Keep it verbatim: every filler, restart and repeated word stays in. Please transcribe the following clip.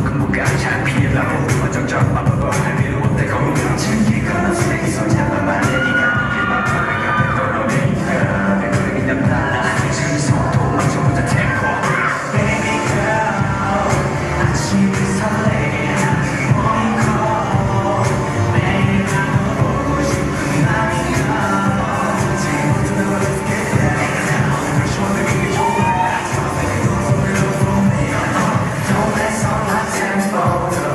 행복한 잘 피해라고 완전적 마법을 할 필요 없대 거울 즐길 거는 쓰레기 손잡아 말레니까 길만 편하게 떨어내니까 백거리 그냥 달라 즐기서 도망쳐보자 템포 Baby girl 아침이 설레게 Morning call 매일 나도 보고 싶은 맘이야 지금부터 너 let's get down First one 느끼기 좋아 Don't let some hot tempo